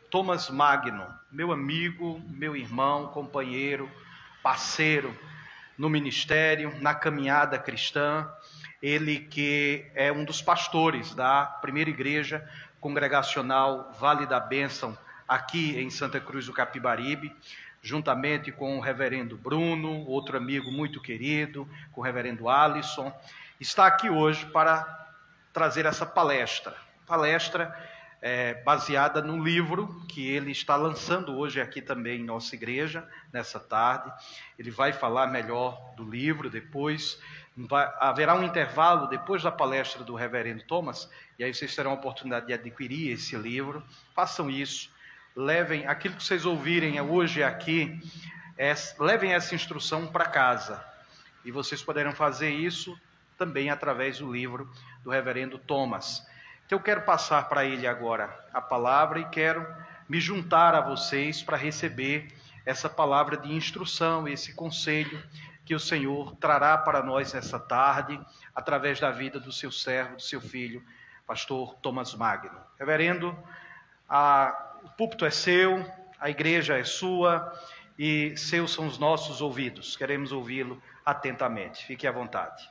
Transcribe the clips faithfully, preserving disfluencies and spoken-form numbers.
Thomas Magno, meu amigo, meu irmão, companheiro, parceiro no ministério, na caminhada cristã, ele que é um dos pastores da primeira igreja congregacional Vale da Bênção, aqui em Santa Cruz do Capibaribe, juntamente com o reverendo Bruno, outro amigo muito querido, com o reverendo Alisson, está aqui hoje para trazer essa palestra, palestra é, baseada no livro que ele está lançando hoje aqui também em nossa igreja, nessa tarde. Ele vai falar melhor do livro depois, vai, haverá um intervalo depois da palestra do reverendo Thomas, e aí vocês terão a oportunidade de adquirir esse livro. Façam isso, levem aquilo que vocês ouvirem hoje aqui, é, levem essa instrução para casa, e vocês poderão fazer isso também através do livro do reverendo Thomas. Então eu quero passar para ele agora a palavra e quero me juntar a vocês para receber essa palavra de instrução, esse conselho que o Senhor trará para nós nessa tarde, através da vida do seu servo, do seu filho, pastor Thomas Magno. Reverendo, a, o púlpito é seu, a igreja é sua e seus são os nossos ouvidos. Queremos ouvi-lo atentamente. Fique à vontade.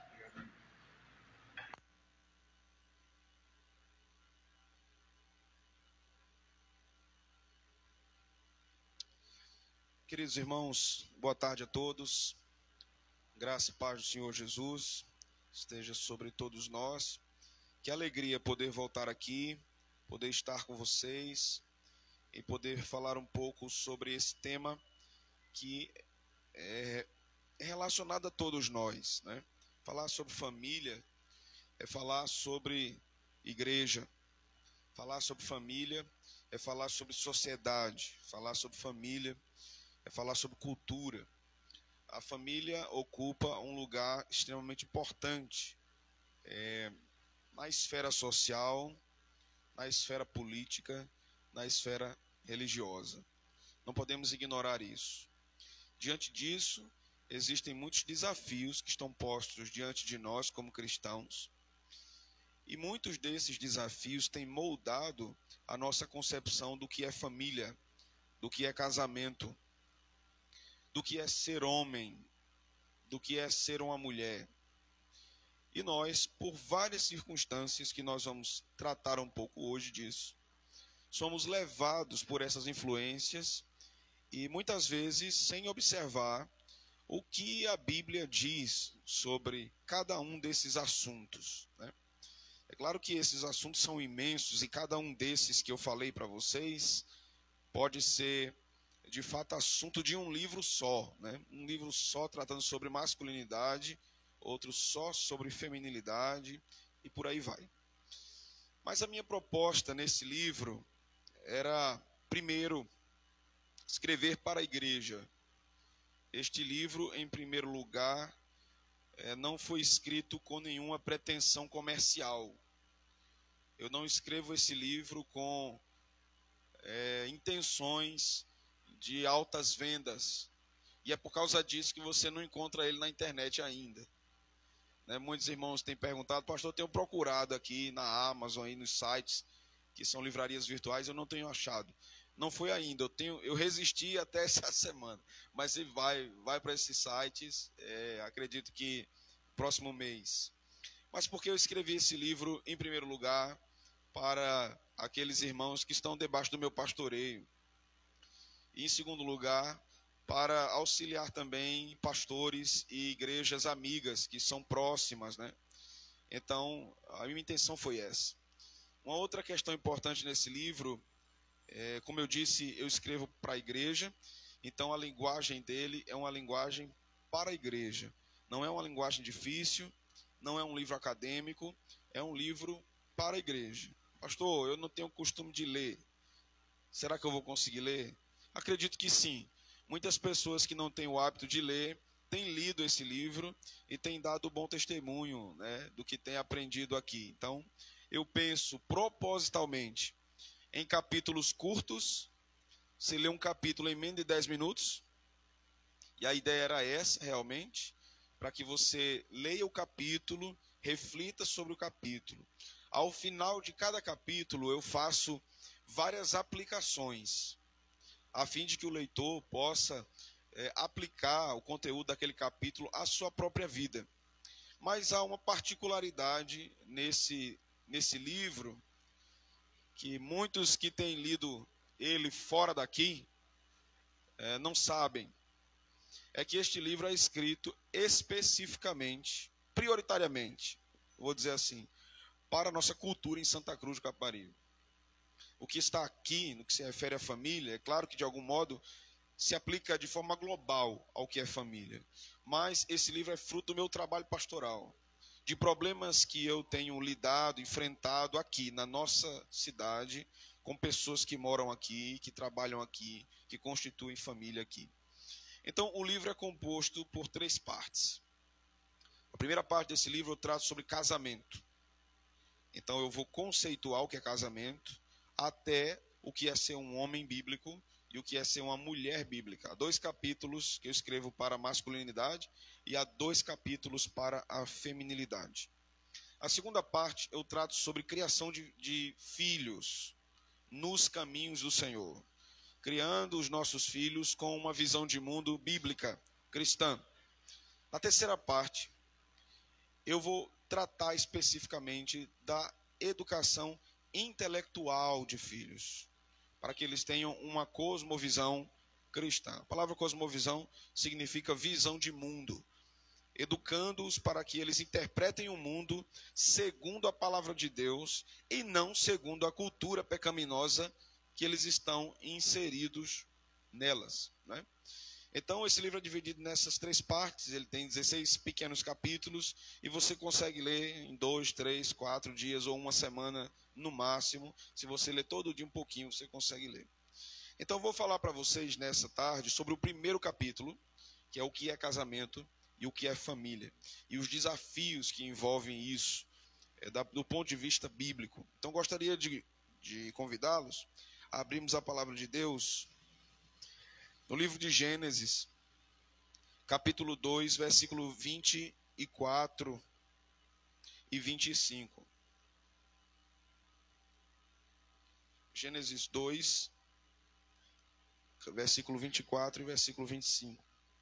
Queridos irmãos, boa tarde a todos. Graça e paz do Senhor Jesus esteja sobre todos nós. Que alegria poder voltar aqui, poder estar com vocês e poder falar um pouco sobre esse tema que é relacionado a todos nós, né? Falar sobre família é falar sobre igreja. Falar sobre família é falar sobre sociedade. Falar sobre família é falar sobre cultura. A família ocupa um lugar extremamente importante é, na esfera social, na esfera política, na esfera religiosa. Não podemos ignorar isso. Diante disso, existem muitos desafios que estão postos diante de nós como cristãos. E muitos desses desafios têm moldado a nossa concepção do que é família, do que é casamento, do que é ser homem, do que é ser uma mulher. E nós, por várias circunstâncias que nós vamos tratar um pouco hoje disso, somos levados por essas influências e muitas vezes sem observar o que a Bíblia diz sobre cada um desses assuntos, né? É claro que esses assuntos são imensos e cada um desses que eu falei para vocês pode ser de fato assunto de um livro só, né? Um livro só tratando sobre masculinidade, outro só sobre feminilidade e por aí vai. Mas a minha proposta nesse livro era, primeiro, escrever para a igreja. Este livro, em primeiro lugar, é, não foi escrito com nenhuma pretensão comercial. Eu não escrevo esse livro com é, intenções de altas vendas, e é por causa disso que você não encontra ele na internet ainda, né? Muitos irmãos têm perguntado, pastor, eu tenho procurado aqui na Amazon, aí nos sites, que são livrarias virtuais, eu não tenho achado. Não foi ainda, eu, tenho, eu resisti até essa semana, mas ele vai, vai para esses sites, é, acredito que próximo mês. Mas por que eu escrevi esse livro, em primeiro lugar, para aqueles irmãos que estão debaixo do meu pastoreio? E, em segundo lugar, para auxiliar também pastores e igrejas amigas que são próximas, né? Então, a minha intenção foi essa. Uma outra questão importante nesse livro, é, como eu disse, eu escrevo para a igreja, então a linguagem dele é uma linguagem para a igreja. Não é uma linguagem difícil, não é um livro acadêmico, é um livro para a igreja. Pastor, eu não tenho costume de ler. Será que eu vou conseguir ler? Acredito que sim. Muitas pessoas que não têm o hábito de ler têm lido esse livro e têm dado bom testemunho, né, do que têm aprendido aqui. Então, eu penso propositalmente em capítulos curtos. Você lê um capítulo em menos de dez minutos. E a ideia era essa, realmente, para que você leia o capítulo, reflita sobre o capítulo. Ao final de cada capítulo, eu faço várias aplicações, a fim de que o leitor possa é, aplicar o conteúdo daquele capítulo à sua própria vida. Mas há uma particularidade nesse, nesse livro, que muitos que têm lido ele fora daqui é, não sabem. É que este livro é escrito especificamente, prioritariamente, vou dizer assim, para a nossa cultura em Santa Cruz do Capibaribe. O que está aqui, no que se refere à família, é claro que de algum modo se aplica de forma global ao que é família. Mas esse livro é fruto do meu trabalho pastoral, de problemas que eu tenho lidado, enfrentado aqui na nossa cidade, com pessoas que moram aqui, que trabalham aqui, que constituem família aqui. Então, o livro é composto por três partes. A primeira parte desse livro eu trato sobre casamento. Então, eu vou conceituar o que é casamento, até o que é ser um homem bíblico e o que é ser uma mulher bíblica. Há dois capítulos que eu escrevo para a masculinidade e há dois capítulos para a feminilidade. A segunda parte eu trato sobre criação de, de filhos nos caminhos do Senhor, criando os nossos filhos com uma visão de mundo bíblica, cristã. Na terceira parte, eu vou tratar especificamente da educação intelectual de filhos, para que eles tenham uma cosmovisão cristã. A palavra cosmovisão significa visão de mundo, educando-os para que eles interpretem o mundo segundo a palavra de Deus e não segundo a cultura pecaminosa que eles estão inseridos nelas, né? Então, esse livro é dividido nessas três partes, ele tem dezesseis pequenos capítulos, e você consegue ler em dois, três, quatro dias ou uma semana no máximo. Se você ler todo dia um pouquinho, você consegue ler. Então, vou falar para vocês nessa tarde sobre o primeiro capítulo, que é o que é casamento e o que é família, e os desafios que envolvem isso, é, da, do ponto de vista bíblico. Então, gostaria de, de convidá-los a abrirmos a palavra de Deus no livro de Gênesis, capítulo dois, versículo vinte e quatro e vinte e cinco. Gênesis dois, versículo vinte e quatro e versículo vinte e cinco.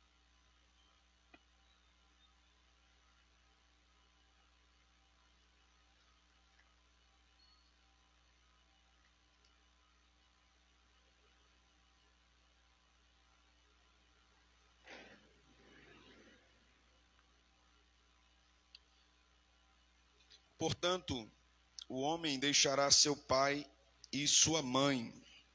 Portanto, o homem deixará seu pai e sua mãe,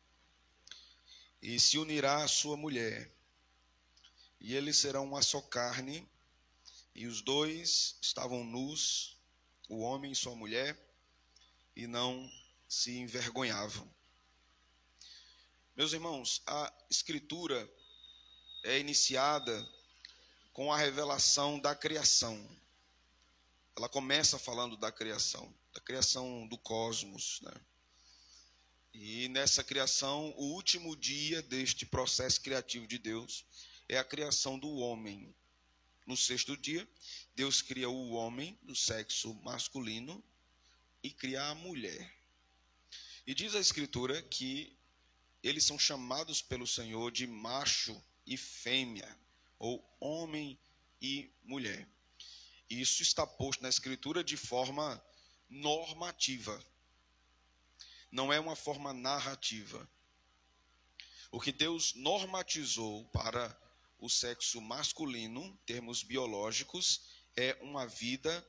e se unirá à sua mulher, e eles serão uma só carne, e os dois estavam nus, o homem e sua mulher, e não se envergonhavam. Meus irmãos, a Escritura é iniciada com a revelação da criação. Ela começa falando da criação, da criação do cosmos, né? E nessa criação, o último dia deste processo criativo de Deus é a criação do homem. No sexto dia, Deus cria o homem do sexo masculino e cria a mulher. E diz a Escritura que eles são chamados pelo Senhor de macho e fêmea, ou homem e mulher. Isso está posto na Escritura de forma normativa. Não é uma forma narrativa. O que Deus normatizou para o sexo masculino, em termos biológicos, é uma vida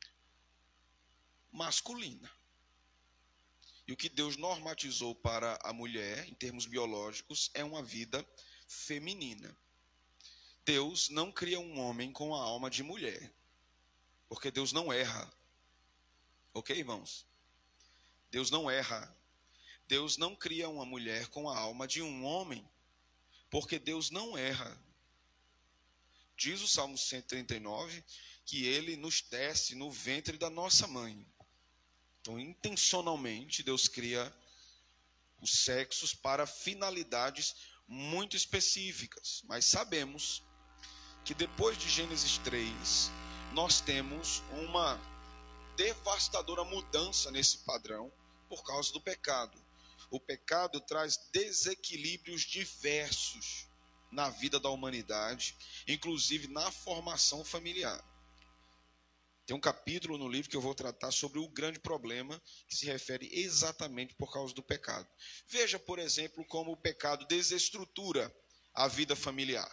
masculina. E o que Deus normatizou para a mulher, em termos biológicos, é uma vida feminina. Deus não cria um homem com a alma de mulher, porque Deus não erra. Ok, irmãos? Deus não erra. Deus não cria uma mulher com a alma de um homem, porque Deus não erra. Diz o Salmo cento e trinta e nove que ele nos tece no ventre da nossa mãe. Então, intencionalmente, Deus cria os sexos para finalidades muito específicas. Mas sabemos que depois de Gênesis três, nós temos uma devastadora mudança nesse padrão por causa do pecado. o pecado traz desequilíbrios diversos na vida da humanidade, inclusive na formação familiar. Tem um capítulo no livro que eu vou tratar sobre o grande problema que se refere exatamente por causa do pecado. Veja, por exemplo, como o pecado desestrutura a vida familiar.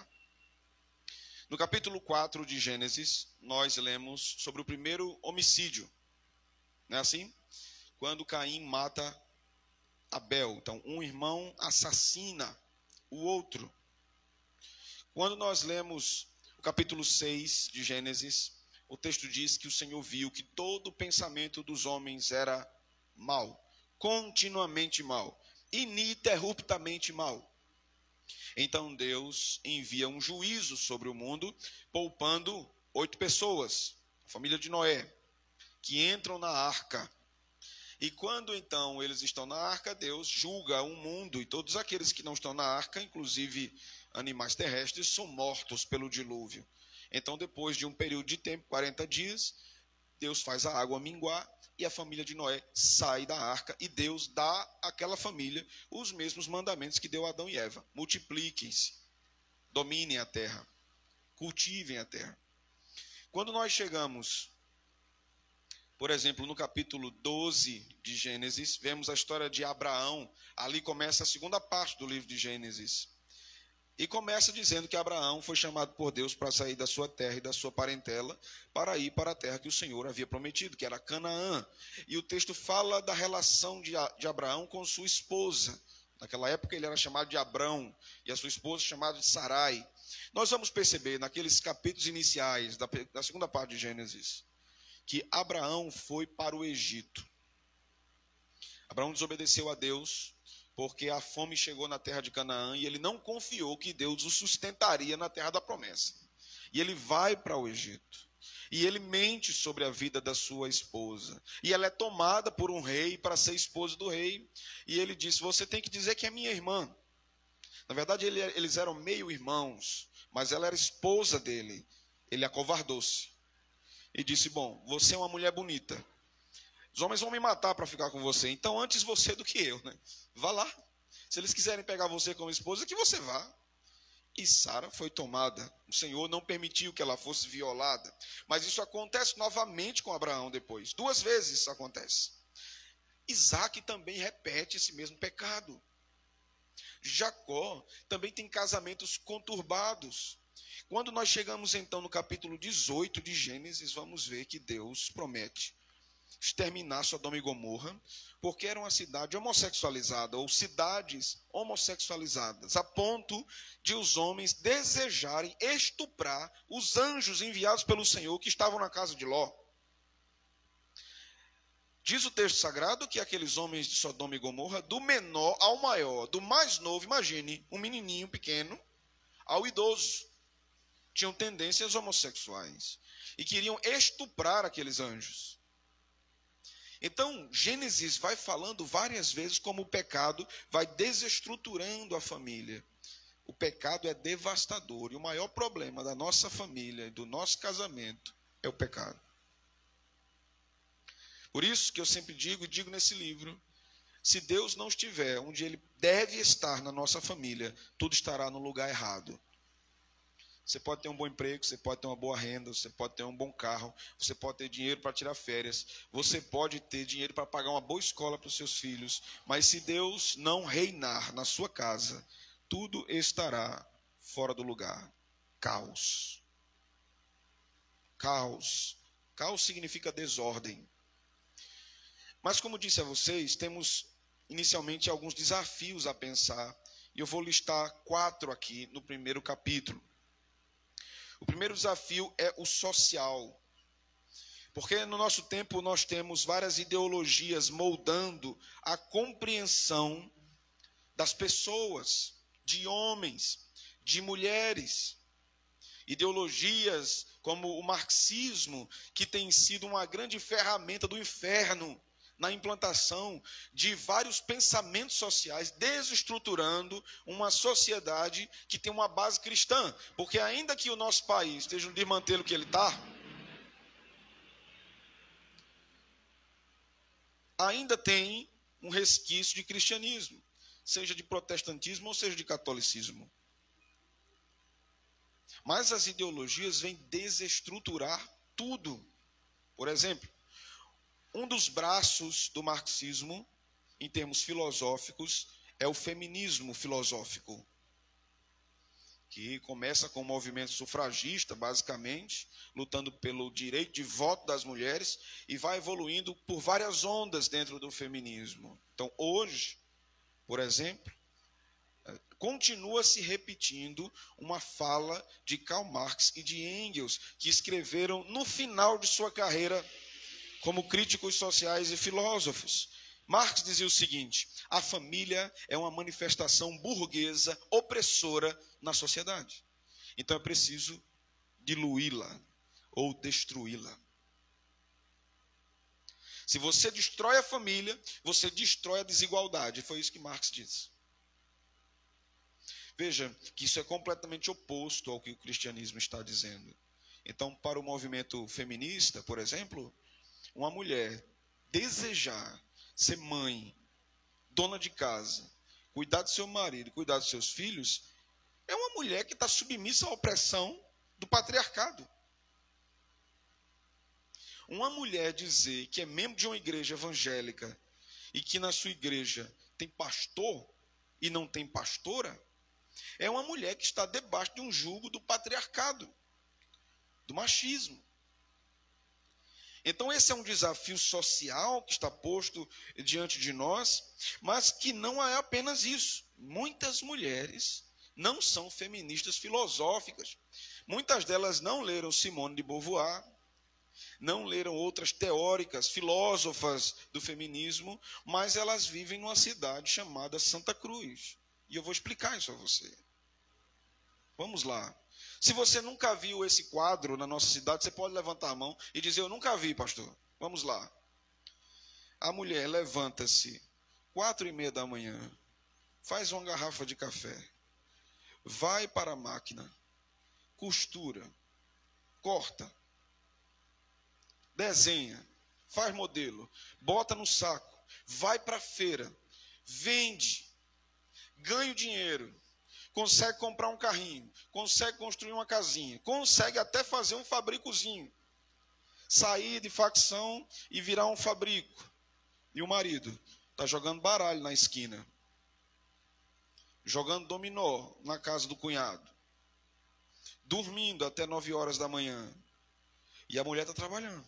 No capítulo quatro de Gênesis, nós lemos sobre o primeiro homicídio. Não é assim? Quando Caim mata Abel. Então, um irmão assassina o outro. Quando nós lemos o capítulo seis de Gênesis, o texto diz que o Senhor viu que todo o pensamento dos homens era mau, continuamente mau, ininterruptamente mau. Então Deus envia um juízo sobre o mundo, poupando oito pessoas, a família de Noé, que entram na arca. E quando então eles estão na arca, Deus julga o mundo, e todos aqueles que não estão na arca, inclusive animais terrestres, são mortos pelo dilúvio. Então, depois de um período de tempo, quarenta dias, Deus faz a água minguar e a família de Noé sai da arca, e Deus dá àquela família os mesmos mandamentos que deu a Adão e Eva: multipliquem-se, dominem a terra, cultivem a terra. Quando nós chegamos, por exemplo, no capítulo doze de Gênesis, vemos a história de Abraão. Ali começa a segunda parte do livro de Gênesis. E começa dizendo que Abraão foi chamado por Deus para sair da sua terra e da sua parentela para ir para a terra que o Senhor havia prometido, que era Canaã. E o texto fala da relação de, de Abraão com sua esposa. Naquela época ele era chamado de Abrão e a sua esposa chamada de Sarai. Nós vamos perceber naqueles capítulos iniciais da, da segunda parte de Gênesis que Abraão foi para o Egito. Abraão desobedeceu a Deus porque a fome chegou na terra de Canaã e ele não confiou que Deus o sustentaria na terra da promessa. E ele vai para o Egito. E ele mente sobre a vida da sua esposa. E ela é tomada por um rei para ser esposa do rei. E ele disse: você tem que dizer que é minha irmã. Na verdade, ele, eles eram meio irmãos, mas ela era esposa dele. Ele acovardou-se e disse: bom, você é uma mulher bonita. Os homens vão me matar para ficar com você. Então, antes você do que eu, né? Vá lá. Se eles quiserem pegar você como esposa, que você vá. E Sara foi tomada. O Senhor não permitiu que ela fosse violada. Mas isso acontece novamente com Abraão depois. Duas vezes isso acontece. Isaac também repete esse mesmo pecado. Jacó também tem casamentos conturbados. Quando nós chegamos então no capítulo dezoito de Gênesis, vamos ver que Deus promete exterminar Sodoma e Gomorra, porque era uma cidade homossexualizada, ou cidades homossexualizadas, a ponto de os homens desejarem estuprar os anjos enviados pelo Senhor que estavam na casa de Ló. Diz o texto sagrado que aqueles homens de Sodoma e Gomorra, do menor ao maior, do mais novo, imagine, um menininho pequeno, ao idoso, tinham tendências homossexuais e queriam estuprar aqueles anjos. Então, Gênesis vai falando várias vezes como o pecado vai desestruturando a família. O pecado é devastador e o maior problema da nossa família e do nosso casamento é o pecado. Por isso que eu sempre digo e digo nesse livro: se Deus não estiver onde Ele deve estar na nossa família, tudo estará no lugar errado. Você pode ter um bom emprego, você pode ter uma boa renda, você pode ter um bom carro, você pode ter dinheiro para tirar férias, você pode ter dinheiro para pagar uma boa escola para os seus filhos, mas se Deus não reinar na sua casa, tudo estará fora do lugar. Caos. Caos. Caos significa desordem. Mas como disse a vocês, temos inicialmente alguns desafios a pensar, e eu vou listar quatro aqui no primeiro capítulo. O primeiro desafio é o social. Porque no nosso tempo nós temos várias ideologias moldando a compreensão das pessoas, de homens, de mulheres. Ideologias como o marxismo, que tem sido uma grande ferramenta do inferno na implantação de vários pensamentos sociais, desestruturando uma sociedade que tem uma base cristã. Porque ainda que o nosso país esteja no desmantelo que ele está, ainda tem um resquício de cristianismo, seja de protestantismo ou seja de catolicismo. Mas as ideologias vêm desestruturar tudo. Por exemplo, um dos braços do marxismo, em termos filosóficos, é o feminismo filosófico, que começa com o movimento sufragista, basicamente, lutando pelo direito de voto das mulheres, e vai evoluindo por várias ondas dentro do feminismo. Então, hoje, por exemplo, continua se repetindo uma fala de Karl Marx e de Engels, que escreveram no final de sua carreira como críticos sociais e filósofos. Marx dizia o seguinte: a família é uma manifestação burguesa, opressora na sociedade. Então é preciso diluí-la ou destruí-la. Se você destrói a família, você destrói a desigualdade. Foi isso que Marx disse. Veja que isso é completamente oposto ao que o cristianismo está dizendo. Então, para o movimento feminista, por exemplo, uma mulher desejar ser mãe, dona de casa, cuidar do seu marido, cuidar dos seus filhos, é uma mulher que está submissa à opressão do patriarcado. Uma mulher dizer que é membro de uma igreja evangélica e que na sua igreja tem pastor e não tem pastora, é uma mulher que está debaixo de um jugo do patriarcado, do machismo. Então esse é um desafio social que está posto diante de nós, mas que não é apenas isso. Muitas mulheres não são feministas filosóficas. Muitas delas não leram Simone de Beauvoir, não leram outras teóricas, filósofas do feminismo, mas elas vivem numa cidade chamada Santa Cruz. E eu vou explicar isso a você. Vamos lá. Se você nunca viu esse quadro na nossa cidade, você pode levantar a mão e dizer: eu nunca vi, pastor. Vamos lá. A mulher levanta-se, quatro e meia da manhã, faz uma garrafa de café, vai para a máquina, costura, corta, desenha, faz modelo, bota no saco, vai para a feira, vende, ganha o dinheiro, consegue comprar um carrinho, consegue construir uma casinha, consegue até fazer um fabricozinho, sair de facção e virar um fabrico. E o marido está jogando baralho na esquina, jogando dominó na casa do cunhado, dormindo até nove horas da manhã, e a mulher está trabalhando.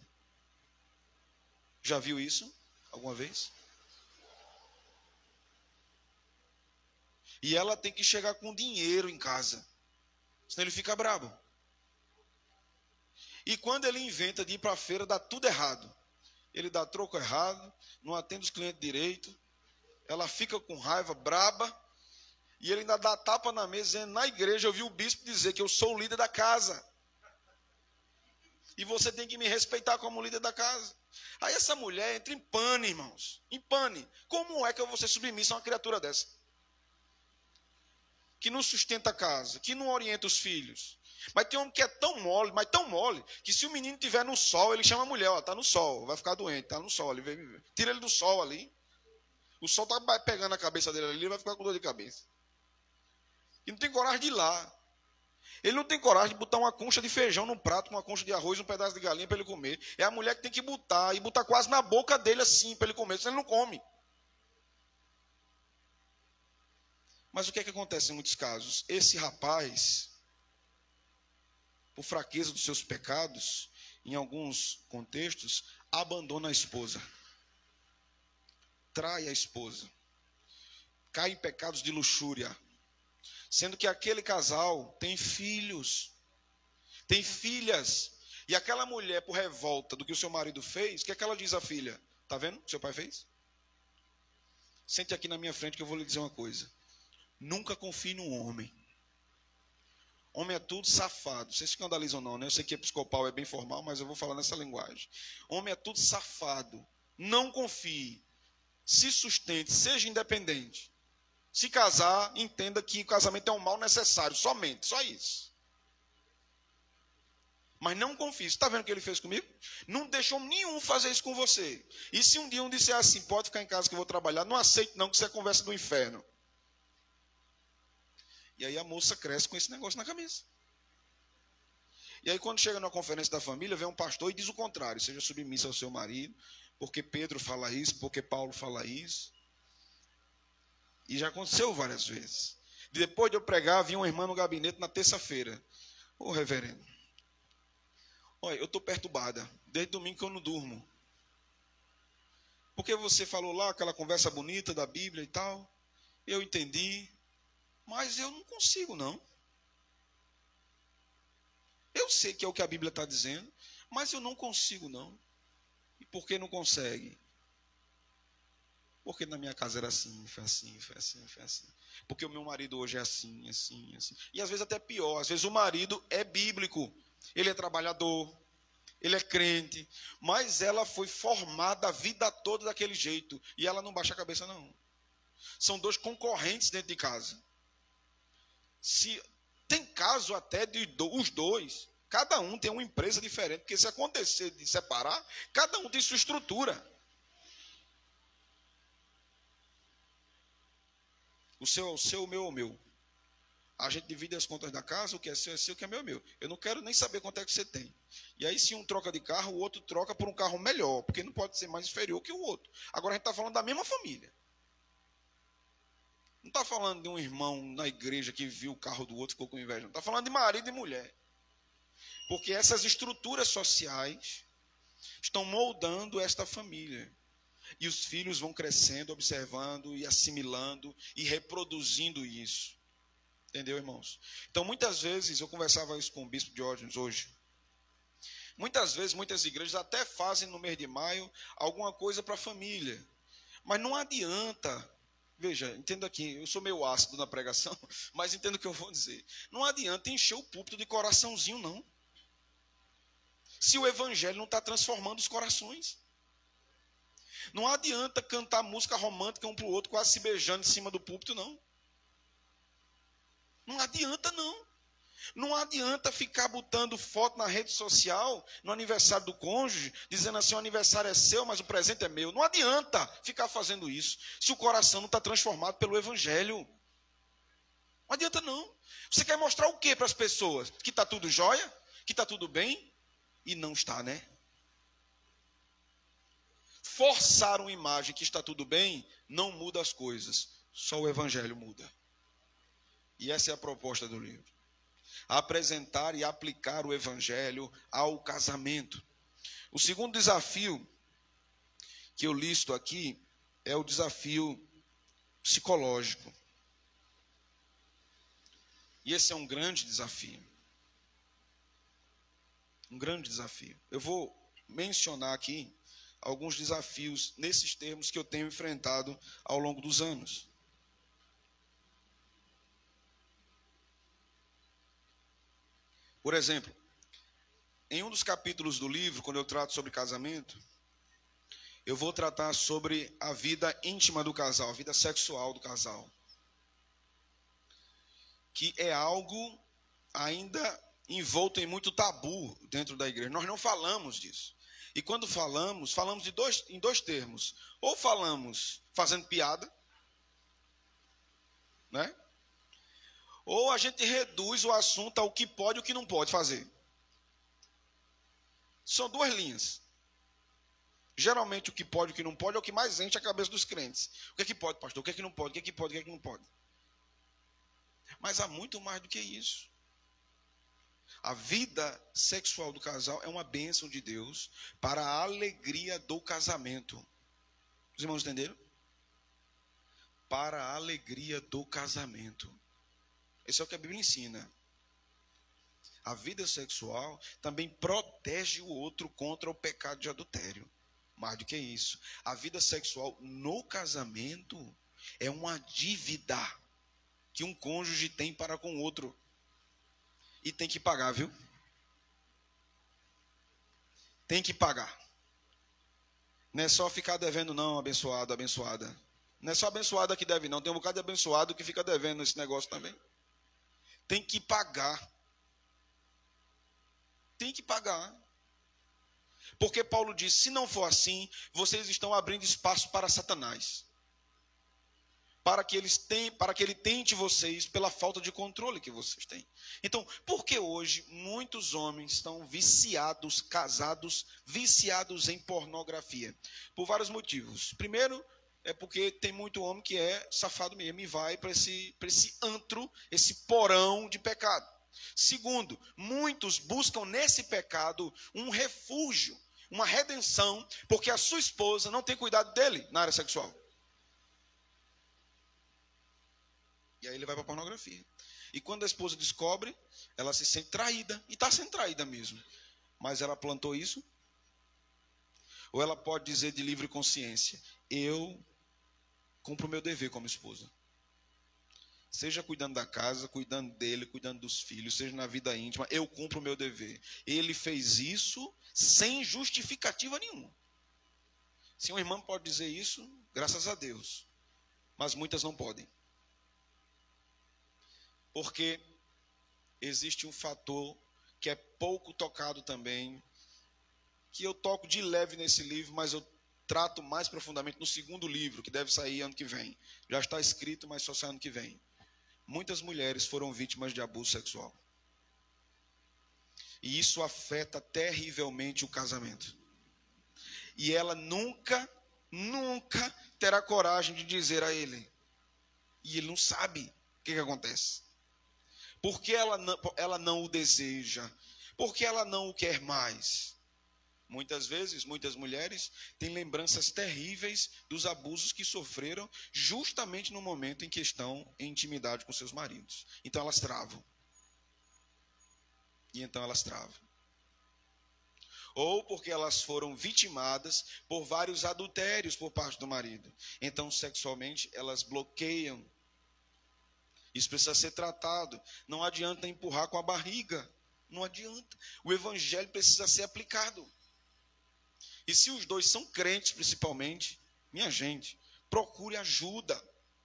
Já viu isso alguma vez? E ela tem que chegar com dinheiro em casa, senão ele fica bravo. E quando ele inventa de ir para a feira, dá tudo errado. Ele dá troco errado, não atende os clientes direito, ela fica com raiva, braba, e ele ainda dá tapa na mesa, dizendo: na igreja eu vi o bispo dizer que eu sou o líder da casa. E você tem que me respeitar como líder da casa. Aí essa mulher entra em pane, irmãos, em pane. Como é que eu vou ser submissa a uma criatura dessa? Que não sustenta a casa, que não orienta os filhos. Mas tem um homem que é tão mole, mas tão mole, que se o menino estiver no sol, ele chama a mulher: ó, tá no sol, vai ficar doente, tá no sol, ele vem, tira ele do sol ali. O sol tá pegando a cabeça dele ali, ele vai ficar com dor de cabeça. E não tem coragem de ir lá. Ele não tem coragem de botar uma concha de feijão num prato, uma concha de arroz, um pedaço de galinha para ele comer. É a mulher que tem que botar, e botar quase na boca dele assim, para ele comer, senão ele não come. Mas o que é que acontece em muitos casos? Esse rapaz, por fraqueza dos seus pecados, em alguns contextos, abandona a esposa. Trai a esposa. Cai em pecados de luxúria. Sendo que aquele casal tem filhos, tem filhas. E aquela mulher, por revolta do que o seu marido fez, o que é que ela diz à filha? Está vendo o que seu pai fez? Sente aqui na minha frente que eu vou lhe dizer uma coisa. Nunca confie num homem. Homem é tudo safado. Vocês escandalizam ou não, né? Eu sei que episcopal é bem formal, mas eu vou falar nessa linguagem. Homem é tudo safado. Não confie. Se sustente, seja independente. Se casar, entenda que o casamento é um mal necessário, somente, só isso. Mas não confie. Você está vendo o que ele fez comigo? Não deixou nenhum fazer isso com você. E se um dia um disser assim, pode ficar em casa que eu vou trabalhar, não aceite não, que isso é conversa do inferno. E aí a moça cresce com esse negócio na cabeça. E aí quando chega numa conferência da família, vem um pastor e diz o contrário. Seja submissa ao seu marido, porque Pedro fala isso, porque Paulo fala isso. E já aconteceu várias vezes. Depois de eu pregar, vinha uma irmã no gabinete na terça-feira. Ô reverendo, olha, eu estou perturbada. Desde domingo que eu não durmo. Porque você falou lá aquela conversa bonita da Bíblia e tal. Eu entendi. Mas eu não consigo, não. Eu sei que é o que a Bíblia está dizendo. Mas eu não consigo, não. E por que não consegue? Porque na minha casa era assim, foi assim, foi assim, foi assim. Porque o meu marido hoje é assim, assim, assim. E às vezes até pior. Às vezes o marido é bíblico. Ele é trabalhador. Ele é crente. Mas ela foi formada a vida toda daquele jeito. E ela não baixa a cabeça, não. São dois concorrentes dentro de casa. Se, tem caso até de do, os dois. Cada um tem uma empresa diferente. Porque se acontecer de separar, cada um tem sua estrutura. O seu é o seu, o meu é o meu. A gente divide as contas da casa, o que é seu é seu, o que é meu é meu. Eu não quero nem saber quanto é que você tem. E aí, se um troca de carro, o outro troca por um carro melhor, porque não pode ser mais inferior que o outro. Agora, a gente está falando da mesma família. Não está falando de um irmão na igreja que viu o carro do outro e ficou com inveja. Não está falando de marido e mulher. Porque essas estruturas sociais estão moldando esta família. E os filhos vão crescendo, observando e assimilando e reproduzindo isso. Entendeu, irmãos? Então, muitas vezes, eu conversava isso com o bispo Diógenes hoje. Muitas vezes, muitas igrejas até fazem no mês de maio alguma coisa para a família. Mas não adianta. Veja, entenda aqui, eu sou meio ácido na pregação, mas entenda o que eu vou dizer. Não adianta encher o púlpito de coraçãozinho, não. Se o evangelho não está transformando os corações. Não adianta cantar música romântica um para o outro, quase se beijando em cima do púlpito, não. Não adianta, não. Não adianta ficar botando foto na rede social, no aniversário do cônjuge, dizendo assim, o aniversário é seu, mas o presente é meu. Não adianta ficar fazendo isso, se o coração não está transformado pelo evangelho. Não adianta, não. Você quer mostrar o que para as pessoas? Que está tudo jóia? Que está tudo bem? E não está, né? Forçar uma imagem que está tudo bem não muda as coisas. Só o evangelho muda. E essa é a proposta do livro. Apresentar e aplicar o evangelho ao casamento. O segundo desafio que eu listo aqui é o desafio psicológico. E esse é um grande desafio. Um grande desafio. Eu vou mencionar aqui alguns desafios nesses termos que eu tenho enfrentado ao longo dos anos. Por exemplo, em um dos capítulos do livro, quando eu trato sobre casamento, eu vou tratar sobre a vida íntima do casal, a vida sexual do casal. Que é algo ainda envolto em muito tabu dentro da igreja. Nós não falamos disso. E quando falamos, falamos de dois, em dois termos. Ou falamos fazendo piada, né? Ou a gente reduz o assunto ao que pode e o que não pode fazer. São duas linhas. Geralmente o que pode e o que não pode é o que mais enche a cabeça dos crentes. O que é que pode, pastor? O que é que não pode? O que é que pode? O que é que não pode? Mas há muito mais do que isso. A vida sexual do casal é uma bênção de Deus para a alegria do casamento. Os irmãos entenderam? Para a alegria do casamento. Isso é o que a Bíblia ensina. A vida sexual também protege o outro contra o pecado de adultério. Mais do que isso, a vida sexual no casamento é uma dívida que um cônjuge tem para com o outro. E tem que pagar, viu? Tem que pagar. Não é só ficar devendo, não, abençoado, abençoada. Não é só abençoada que deve, não. Tem um bocado de abençoado que fica devendo esse negócio também. Tem que pagar. tem que pagar. Porque Paulo diz, se não for assim, vocês estão abrindo espaço para Satanás. Para que, eles tem, para que ele tente vocês pela falta de controle que vocês têm. Então, por que hoje muitos homens estão viciados, casados, viciados em pornografia? Por vários motivos. Primeiro, é porque tem muito homem que é safado mesmo e vai para esse, para esse antro, esse porão de pecado. Segundo, muitos buscam nesse pecado um refúgio, uma redenção, porque a sua esposa não tem cuidado dele na área sexual. E aí ele vai para a pornografia. E quando a esposa descobre, ela se sente traída. E está sendo traída mesmo. Mas ela plantou isso? Ou ela pode dizer de livre consciência, eu cumpro o meu dever como esposa. Seja cuidando da casa, cuidando dele, cuidando dos filhos, seja na vida íntima, eu cumpro o meu dever. Ele fez isso sem justificativa nenhuma. Se uma irmã pode dizer isso, graças a Deus. Mas muitas não podem. Porque existe um fator que é pouco tocado também, que eu toco de leve nesse livro, mas eu trato mais profundamente no segundo livro, que deve sair ano que vem. Já está escrito, mas só sai ano que vem. Muitas mulheres foram vítimas de abuso sexual. E isso afeta terrivelmente o casamento. E ela nunca, nunca terá coragem de dizer a ele. E ele não sabe o que, que acontece. Porque ela não, ela não o deseja. Porque ela não o quer mais. Muitas vezes, muitas mulheres têm lembranças terríveis dos abusos que sofreram justamente no momento em que estão em intimidade com seus maridos. Então elas travam. E então elas travam. Ou porque elas foram vitimadas por vários adultérios por parte do marido. Então, sexualmente, elas bloqueiam. Isso precisa ser tratado. Não adianta empurrar com a barriga. Não adianta. O evangelho precisa ser aplicado. E se os dois são crentes, principalmente, minha gente, procure ajuda.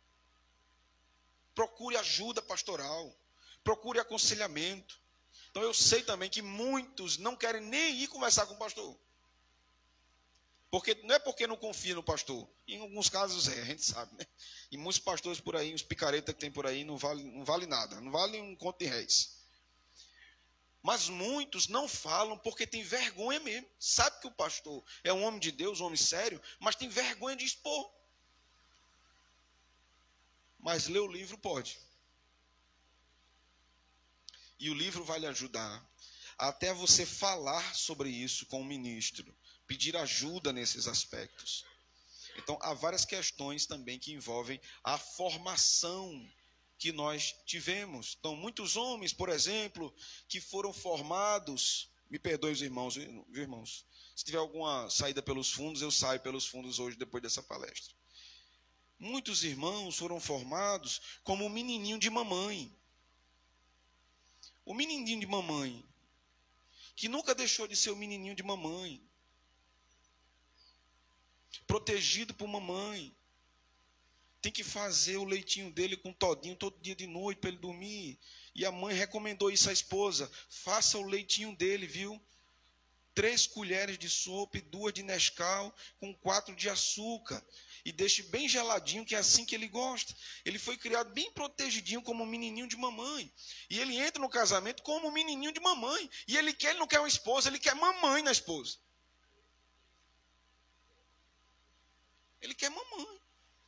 Procure ajuda pastoral. Procure aconselhamento. Então eu sei também que muitos não querem nem ir conversar com o pastor. Porque não é porque não confia no pastor. Em alguns casos é, a gente sabe, né? E muitos pastores por aí, os picaretas que tem por aí, não vale, não vale nada. Não vale um conto de réis. Mas muitos não falam porque tem vergonha mesmo. Sabe que o pastor é um homem de Deus, um homem sério, mas tem vergonha de expor. Mas ler o livro pode. E o livro vai lhe ajudar até você falar sobre isso com o ministro, pedir ajuda nesses aspectos. Então, há várias questões também que envolvem a formação que nós tivemos. Então, muitos homens, por exemplo, que foram formados, me perdoem os irmãos, viu, irmãos? Se tiver alguma saída pelos fundos, eu saio pelos fundos hoje, depois dessa palestra. Muitos irmãos foram formados como o menininho de mamãe. O menininho de mamãe, que nunca deixou de ser o menininho de mamãe. Protegido por mamãe. Tem que fazer o leitinho dele com todinho todo dia de noite para ele dormir. E a mãe recomendou isso à esposa. Faça o leitinho dele, viu? Três colheres de sopa e duas de Nescau com quatro de açúcar. E deixe bem geladinho, que é assim que ele gosta. Ele foi criado bem protegidinho como um menininho de mamãe. E ele entra no casamento como um menininho de mamãe. E ele quer, ele não quer uma esposa, ele quer mamãe na esposa. Ele quer mamãe.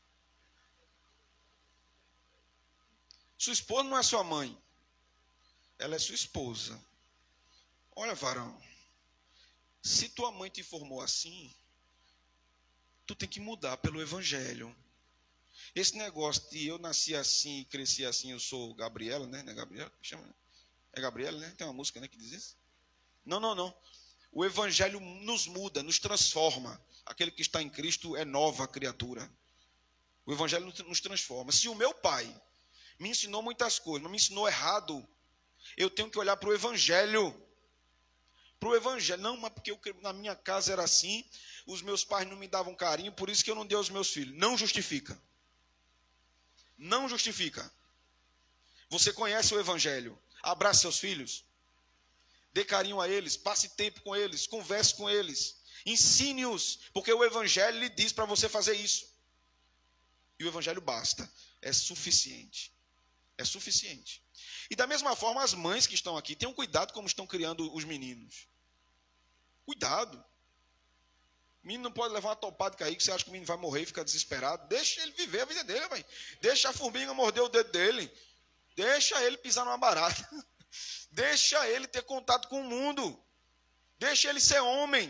Sua esposa não é sua mãe. Ela é sua esposa. Olha, varão. Se tua mãe te formou assim, tu tem que mudar pelo evangelho. Esse negócio de eu nasci assim e cresci assim, eu sou Gabriela, né? Não é Gabriela? Chama, é Gabriela, né? Tem uma música, né, que diz isso? Não, não, não. O evangelho nos muda, nos transforma. Aquele que está em Cristo é nova criatura. O evangelho nos transforma. Se o meu pai me ensinou muitas coisas, mas me ensinou errado, eu tenho que olhar para o evangelho. Para o evangelho. Não, mas porque eu, na minha casa era assim, os meus pais não me davam carinho, por isso que eu não dei aos meus filhos. Não justifica. Não justifica. Você conhece o evangelho. Abrace seus filhos. Dê carinho a eles, passe tempo com eles, converse com eles, ensine-os, porque o Evangelho lhe diz para você fazer isso. E o Evangelho basta, é suficiente. É suficiente. E da mesma forma, as mães que estão aqui, tenham cuidado como estão criando os meninos. Cuidado. O menino não pode levar uma topada e cair, que você acha que o menino vai morrer e fica desesperado. Deixa ele viver a vida dele, véio. Deixa a formiga morder o dedo dele. Deixa ele pisar numa barata. Deixa ele ter contato com o mundo. Deixa ele ser homem.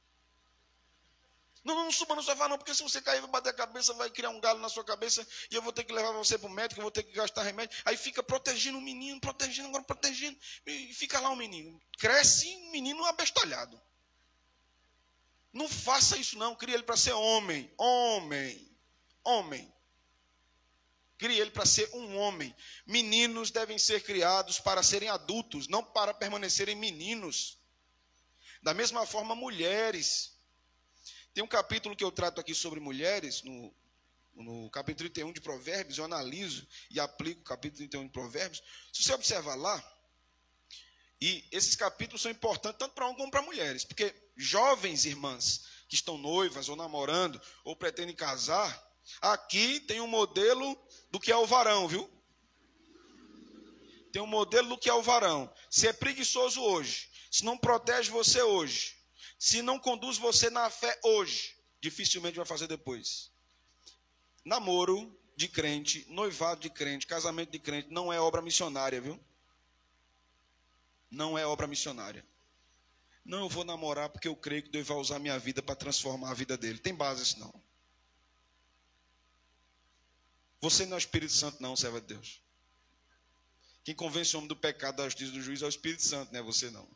Não, não, não suba no sofá não, porque se você cair, vai bater a cabeça, vai criar um galo na sua cabeça, e eu vou ter que levar você para o médico, eu vou ter que gastar remédio. Aí fica protegendo o menino, protegendo, agora protegendo. E fica lá o menino. Cresce um menino abestalhado. Não faça isso não, cria ele para ser homem. Homem. Homem. Crie ele para ser um homem. Meninos devem ser criados para serem adultos, não para permanecerem meninos. Da mesma forma, mulheres. Tem um capítulo que eu trato aqui sobre mulheres, no, no capítulo trinta e um de Provérbios, eu analiso e aplico o capítulo trinta e um de Provérbios. Se você observar lá, e esses capítulos são importantes tanto para homens como para mulheres, porque jovens irmãs que estão noivas ou namorando ou pretendem casar, aqui tem um modelo do que é o varão, viu? Tem um modelo do que é o varão. Se é preguiçoso hoje, se não protege você hoje, se não conduz você na fé hoje, dificilmente vai fazer depois. Namoro de crente, noivado de crente, casamento de crente, não é obra missionária, viu? Não é obra missionária. Não, eu vou namorar porque eu creio que Deus vai usar minha vida para transformar a vida dele. Tem base isso não. Você não é o Espírito Santo não, serva de Deus. Quem convence o homem do pecado, da justiça e do juízo é o Espírito Santo, não é você não.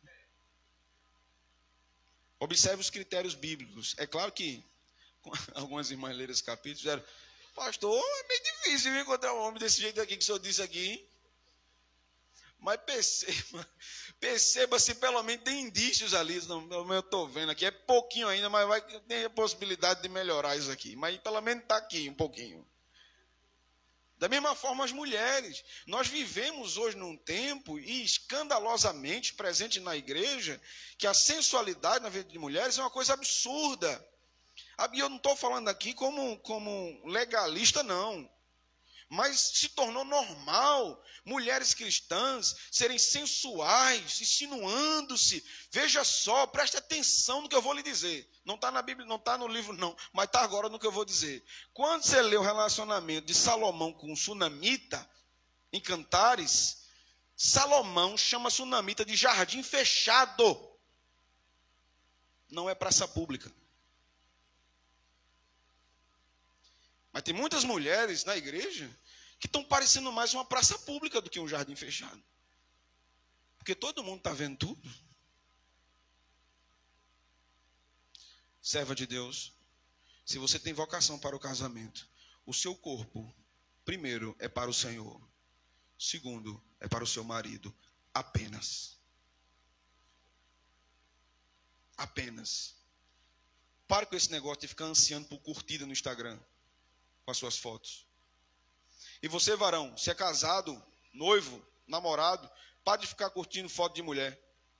Observe os critérios bíblicos. É claro que algumas irmãs leram esse capítulo e disseram, pastor, é meio difícil encontrar um homem desse jeito aqui que o senhor disse aqui. Mas perceba, perceba se pelo menos tem indícios ali. Não, pelo menos eu estou vendo aqui, é pouquinho ainda, mas vai ter a possibilidade de melhorar isso aqui. Mas pelo menos está aqui um pouquinho. Da mesma forma as mulheres. Nós vivemos hoje num tempo, e escandalosamente presente na igreja, que a sensualidade na vida de mulheres é uma coisa absurda. E eu não estou falando aqui como, como legalista, não. Mas se tornou normal mulheres cristãs serem sensuais, insinuando-se. Veja só, preste atenção no que eu vou lhe dizer. Não está na Bíblia, não está no livro não, mas está agora no que eu vou dizer. Quando você lê o relacionamento de Salomão com o Sunamita, em Cantares, Salomão chama a Sunamita de jardim fechado. Não é praça pública. Mas tem muitas mulheres na igreja que estão parecendo mais uma praça pública do que um jardim fechado. Porque todo mundo está vendo tudo. Serva de Deus, se você tem vocação para o casamento, o seu corpo, primeiro, é para o Senhor. Segundo, é para o seu marido. Apenas. Apenas. Pare com esse negócio de ficar ansiando por curtida no Instagram. Com as suas fotos. E você, varão, se é casado, noivo, namorado, pare de ficar curtindo foto de mulher.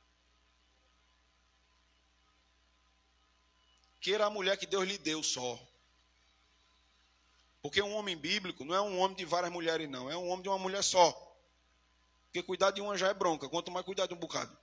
Queira a mulher que Deus lhe deu só. Porque um homem bíblico não é um homem de várias mulheres, não. É um homem de uma mulher só. Porque cuidar de uma já é bronca, quanto mais cuidar de um bocado.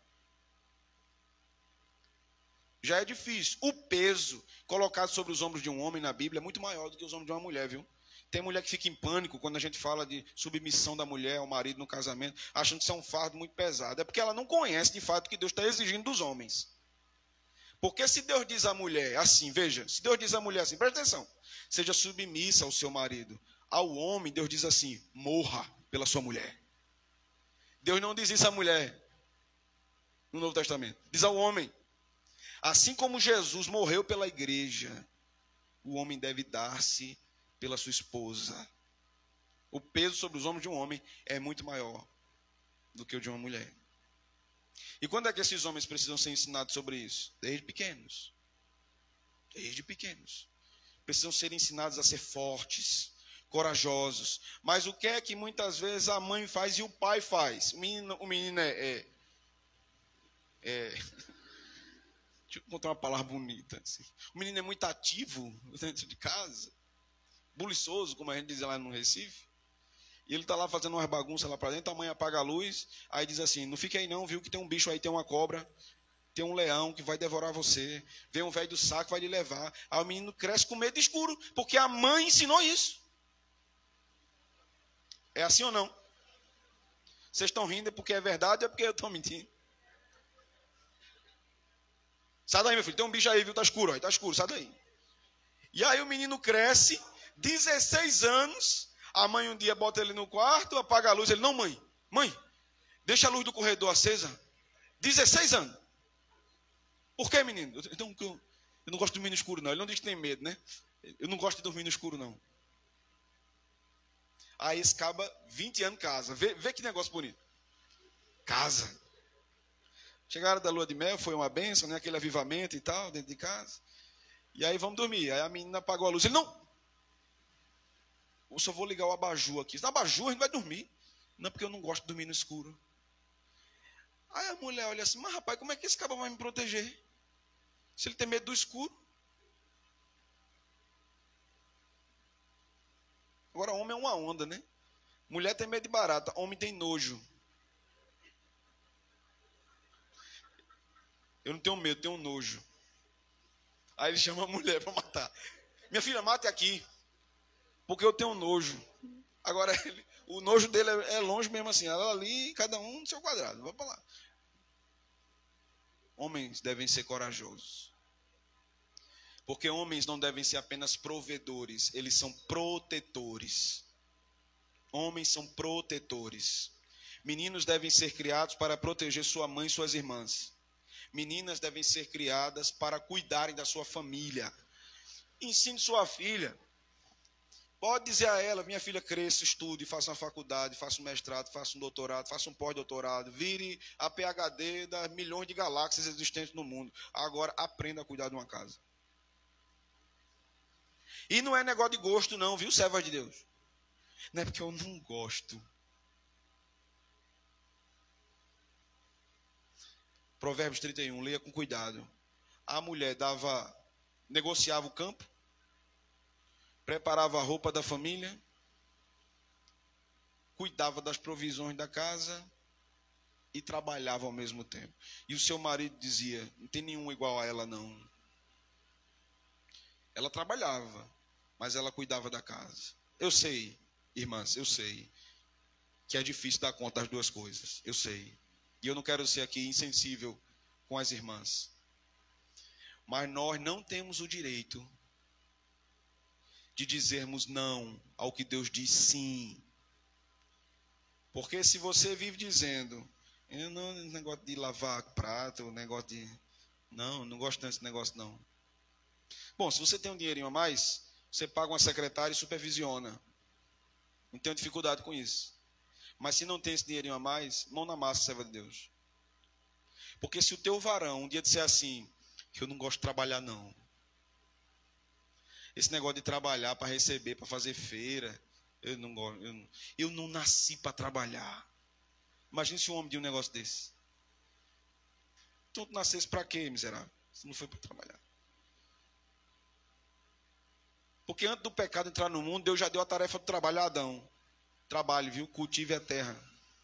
Já é difícil. O peso colocado sobre os ombros de um homem na Bíblia é muito maior do que os ombros de uma mulher, viu? Tem mulher que fica em pânico quando a gente fala de submissão da mulher ao marido no casamento, achando que isso é um fardo muito pesado. É porque ela não conhece de fato o que Deus está exigindo dos homens. Porque se Deus diz à mulher assim, veja, se Deus diz à mulher assim, presta atenção, seja submissa ao seu marido. Ao homem, Deus diz assim, morra pela sua mulher. Deus não diz isso à mulher no Novo Testamento, diz ao homem. Assim como Jesus morreu pela igreja, o homem deve dar-se pela sua esposa. O peso sobre os ombros de um homem é muito maior do que o de uma mulher. E quando é que esses homens precisam ser ensinados sobre isso? Desde pequenos. Desde pequenos. Precisam ser ensinados a ser fortes, corajosos. Mas o que é que muitas vezes a mãe faz e o pai faz? O menino, o menino é... é É, deixa eu encontrar uma palavra bonita. Assim. O menino é muito ativo dentro de casa, buliçoso, como a gente diz lá no Recife. E ele está lá fazendo umas bagunças lá para dentro, a mãe apaga a luz, aí diz assim, não fique aí não, viu, que tem um bicho aí, tem uma cobra, tem um leão que vai devorar você, vem um velho do saco, vai lhe levar. Aí o menino cresce com medo escuro, porque a mãe ensinou isso. É assim ou não? Vocês estão rindo porque é verdade ou é porque eu estou mentindo? Sai daí, meu filho, tem um bicho aí, viu, tá escuro, aí tá escuro, sai daí. E aí o menino cresce, dezesseis anos, a mãe um dia bota ele no quarto, apaga a luz, ele, não mãe, mãe, deixa a luz do corredor acesa. dezesseis anos. Por que, menino? Eu, eu, eu, eu não gosto de dormir no escuro, não. Ele não diz que tem medo, né? Eu não gosto de dormir no escuro, não. Aí esse caba, vinte anos, casa. Vê, vê que negócio bonito. Casa. Chegaram da lua de mel, foi uma benção, né? Aquele avivamento e tal, dentro de casa. E aí vamos dormir. Aí a menina apagou a luz. Ele, não! Eu só vou ligar o abajur aqui. Se abajur, a gente vai dormir. Não, porque eu não gosto de dormir no escuro. Aí a mulher olha assim, mas rapaz, como é que esse caba vai me proteger? Se ele tem medo do escuro. Agora, homem é uma onda, né? Mulher tem medo de barata, homem tem nojo. Eu não tenho medo, tenho nojo. Aí ele chama a mulher para matar. Minha filha, mate aqui, porque eu tenho nojo. Agora, ele, o nojo dele é, é longe mesmo assim. Ela ali, cada um no seu quadrado. Vamos para lá. Homens devem ser corajosos. Porque homens não devem ser apenas provedores, eles são protetores. Homens são protetores. Meninos devem ser criados para proteger sua mãe e suas irmãs. Meninas devem ser criadas para cuidarem da sua família. Ensine sua filha. Pode dizer a ela, minha filha, cresça, estude, faça uma faculdade, faça um mestrado, faça um doutorado, faça um pós-doutorado, vire a P H D das milhões de galáxias existentes no mundo. Agora, aprenda a cuidar de uma casa. E não é negócio de gosto não, viu, serva de Deus? Não é porque eu não gosto. Provérbios trinta e um, leia com cuidado. A mulher dava, negociava o campo, preparava a roupa da família, cuidava das provisões da casa e trabalhava ao mesmo tempo. E o seu marido dizia, não tem nenhum igual a ela não. Ela trabalhava, mas ela cuidava da casa. Eu sei, irmãs, eu sei que é difícil dar conta das duas coisas. Eu sei. E eu não quero ser aqui insensível com as irmãs. Mas nós não temos o direito de dizermos não ao que Deus diz sim. Porque se você vive dizendo, eu não, negócio de lavar prato, negócio de... Não, não gosto desse negócio não. Bom, se você tem um dinheirinho a mais, você paga uma secretária e supervisiona. Não tenho dificuldade com isso. Mas se não tem esse dinheirinho a mais, mão na massa, serva de Deus. Porque se o teu varão um dia disser assim, eu não gosto de trabalhar não. Esse negócio de trabalhar para receber, para fazer feira, eu não gosto. Eu não, eu não nasci para trabalhar. Imagina se um homem de um negócio desse. Então tu nascesse para quê, miserável? Se não foi para trabalhar. Porque antes do pecado entrar no mundo, Deus já deu a tarefa do trabalho a Adão. Trabalhe, viu? Cultive a terra.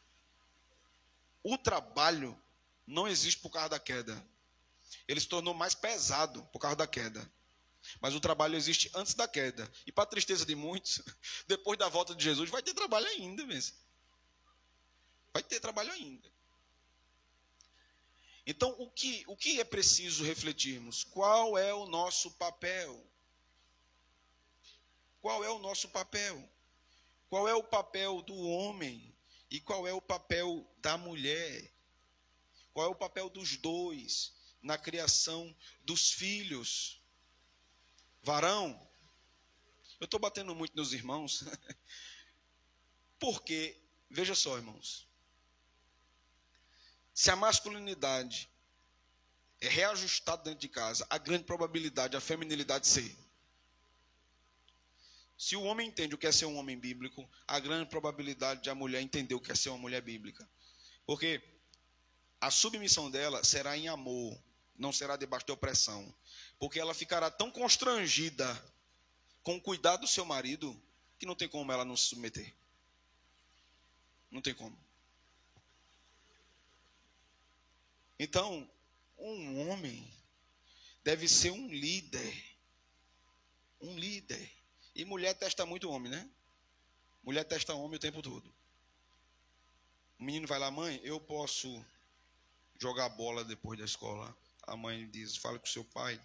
O trabalho não existe por causa da queda. Ele se tornou mais pesado por causa da queda. Mas o trabalho existe antes da queda. E para a tristeza de muitos, depois da volta de Jesus, vai ter trabalho ainda mesmo. Vai ter trabalho ainda. Então, o que, o que é preciso refletirmos? Qual é o nosso papel? Qual é o nosso papel? Qual é o papel do homem? E qual é o papel da mulher? Qual é o papel dos dois na criação dos filhos? Varão, eu estou batendo muito nos irmãos, porque, veja só, irmãos, se a masculinidade é reajustada dentro de casa, a grande probabilidade é a feminilidade ser. Se o homem entende o que é ser um homem bíblico, a grande probabilidade de a mulher entender o que é ser uma mulher bíblica. Porque a submissão dela será em amor, não será debaixo de opressão. Porque ela ficará tão constrangida com o cuidado do seu marido que não tem como ela não se submeter. Não tem como. Então, um homem deve ser um líder. Um líder. E mulher testa muito homem, né? Mulher testa homem o tempo todo. O menino vai lá, mãe, eu posso jogar bola depois da escola? A mãe diz, fala com o seu pai.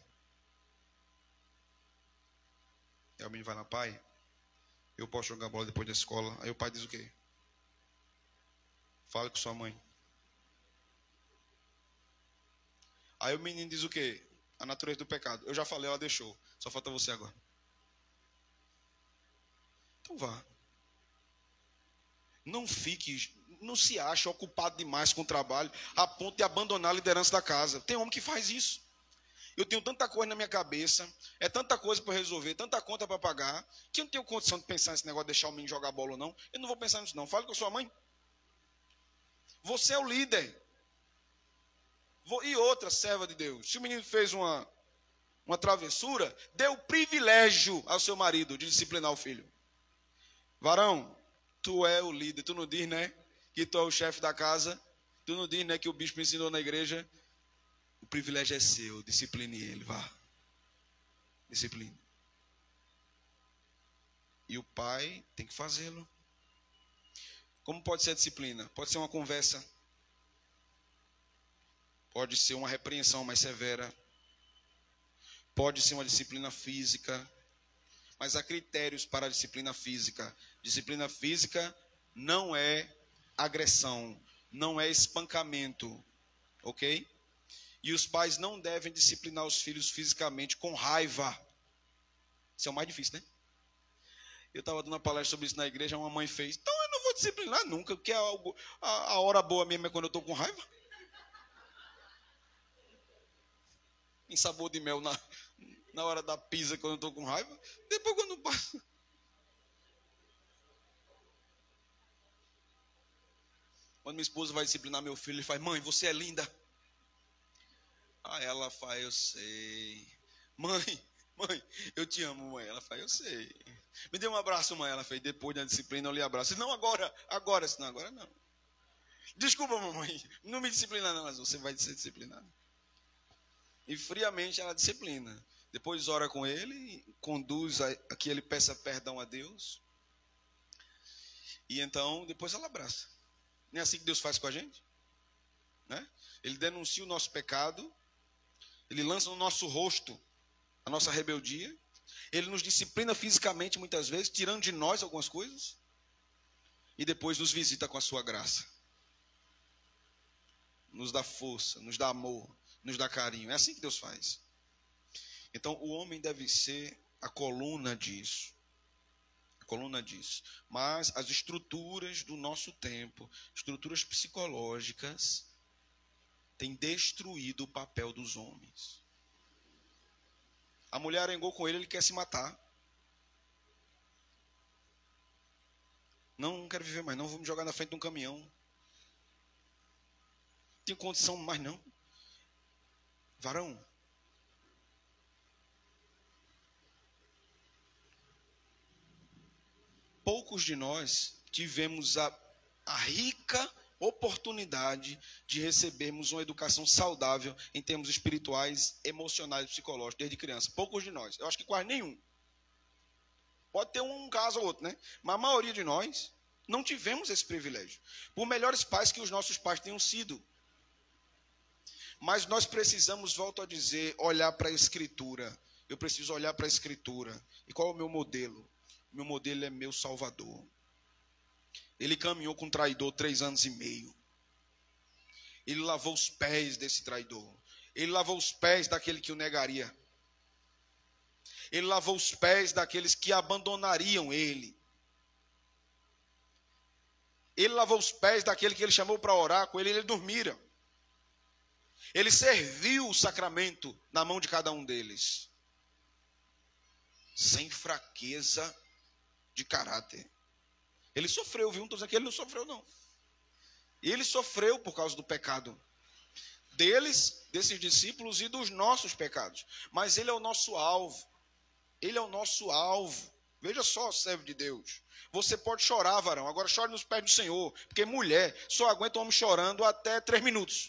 Aí o menino vai lá, pai, eu posso jogar bola depois da escola? Aí o pai diz o quê? Fala com sua mãe. Aí o menino diz o quê? A natureza do pecado. Eu já falei, ela deixou. Só falta você agora. Então vá. Não fique, não se ache ocupado demais com o trabalho, a ponto de abandonar a liderança da casa. Tem homem que faz isso. Eu tenho tanta coisa na minha cabeça, é tanta coisa para resolver, tanta conta para pagar, que eu não tenho condição de pensar nesse negócio de deixar o menino jogar bola ou não. Eu não vou pensar nisso não. Fale com a sua mãe. Você é o líder. E outra, serva de Deus. Se o menino fez uma, uma travessura, dê o privilégio ao seu marido de disciplinar o filho. Varão, tu é o líder. Tu não diz, né, que tu é o chefe da casa. Tu não diz, né, que o bispo ensinou na igreja. O privilégio é seu. Discipline ele, vá. Discipline. E o pai tem que fazê-lo. Como pode ser a disciplina? Pode ser uma conversa. Pode ser uma repreensão mais severa. Pode ser uma disciplina física. Mas há critérios para a disciplina física. Disciplina física não é agressão, não é espancamento, ok? E os pais não devem disciplinar os filhos fisicamente com raiva. Isso é o mais difícil, né? Eu estava dando uma palestra sobre isso na igreja, uma mãe fez, então eu não vou disciplinar nunca, porque a, a, a hora boa mesmo é quando eu estou com raiva. Em sabor de mel na, na hora da pizza quando eu estou com raiva. Depois quando passa. Quando minha esposa vai disciplinar meu filho, ele faz, mãe, você é linda. Aí ela faz, eu sei. Mãe, mãe, eu te amo, mãe. Ela faz, eu sei. Me dê um abraço, mãe. Ela fez, depois da disciplina eu lhe abraço. Não, agora, agora, senão agora não. Desculpa, mamãe, não me disciplina não, mas você vai ser disciplinado. E friamente ela disciplina. Depois ora com ele, conduz a, a que ele peça perdão a Deus. E então, depois ela abraça. Não é assim que Deus faz com a gente? Né? Ele denuncia o nosso pecado. Ele lança no nosso rosto a nossa rebeldia. Ele nos disciplina fisicamente muitas vezes, tirando de nós algumas coisas. E depois nos visita com a sua graça. Nos dá força, nos dá amor, nos dá carinho. É assim que Deus faz. Então, o homem deve ser a coluna disso. A coluna disso. Mas as estruturas do nosso tempo, estruturas psicológicas, têm destruído o papel dos homens. A mulher arengou com ele, ele quer se matar. Não, não quero viver mais não, vou me jogar na frente de um caminhão. Não tenho condição mais não. Varão, poucos de nós tivemos a, a rica oportunidade de recebermos uma educação saudável em termos espirituais, emocionais e psicológicos desde criança. Poucos de nós. Eu acho que quase nenhum. Pode ter um caso ou outro, né? Mas a maioria de nós não tivemos esse privilégio. Por melhores pais que os nossos pais tenham sido. Mas nós precisamos, volto a dizer, olhar para a Escritura. Eu preciso olhar para a Escritura. E qual é o meu modelo? Meu modelo é meu Salvador. Ele caminhou com um traidor três anos e meio. Ele lavou os pés desse traidor. Ele lavou os pés daquele que o negaria. Ele lavou os pés daqueles que abandonariam ele. Ele lavou os pés daquele que ele chamou para orar com ele, ele dormira. Ele serviu o sacramento na mão de cada um deles. Sem fraqueza de caráter. Ele sofreu, viu? Não estou dizendo que ele não sofreu, não. Ele sofreu por causa do pecado. deles, desses discípulos e dos nossos pecados. Mas ele é o nosso alvo. Ele é o nosso alvo. Veja só, servo de Deus. Você pode chorar, varão. Agora chore nos pés do Senhor. Porque mulher só aguenta um homem chorando até três minutos.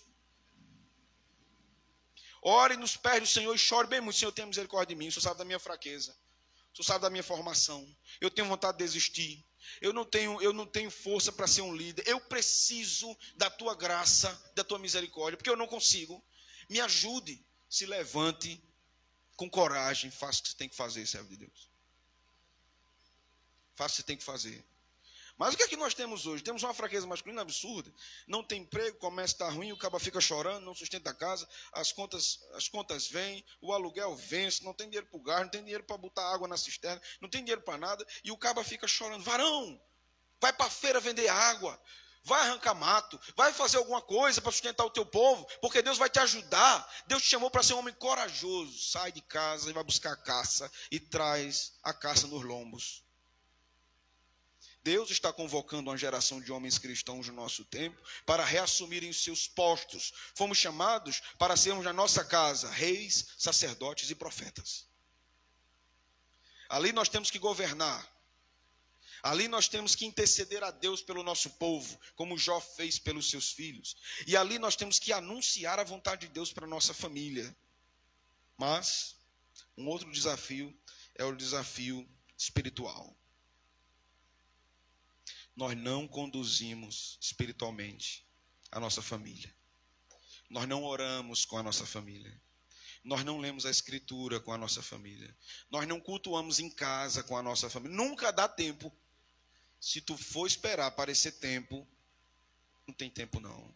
Ore nos pés do Senhor e chore bem muito. Senhor, tenha misericórdia de mim. O Senhor sabe da minha fraqueza. O Senhor sabe da minha formação. Eu tenho vontade de desistir. Eu não tenho, eu não tenho força para ser um líder. Eu preciso da tua graça, da tua misericórdia. Porque eu não consigo. Me ajude. Se levante com coragem. Faça o que você tem que fazer, servo de Deus. Faça o que você tem que fazer. Mas o que é que nós temos hoje? Temos uma fraqueza masculina absurda. Não tem emprego, começa a estar ruim, o caba fica chorando, não sustenta a casa, as contas, as contas vêm, o aluguel vence, não tem dinheiro para o gás, não tem dinheiro para botar água na cisterna, não tem dinheiro para nada, e o caba fica chorando. Varão, vai para a feira vender água, vai arrancar mato, vai fazer alguma coisa para sustentar o teu povo, porque Deus vai te ajudar. Deus te chamou para ser um homem corajoso. Sai de casa e vai buscar a caça e traz a caça nos lombos. Deus está convocando uma geração de homens cristãos no nosso tempo para reassumirem os seus postos. Fomos chamados para sermos na nossa casa reis, sacerdotes e profetas. Ali nós temos que governar. Ali nós temos que interceder a Deus pelo nosso povo, como Jó fez pelos seus filhos. E ali nós temos que anunciar a vontade de Deus para a nossa família. Mas um outro desafio é o desafio espiritual. Nós não conduzimos espiritualmente a nossa família. Nós não oramos com a nossa família. Nós não lemos a Escritura com a nossa família. Nós não cultuamos em casa com a nossa família. Nunca dá tempo. Se tu for esperar aparecer tempo, não tem tempo não.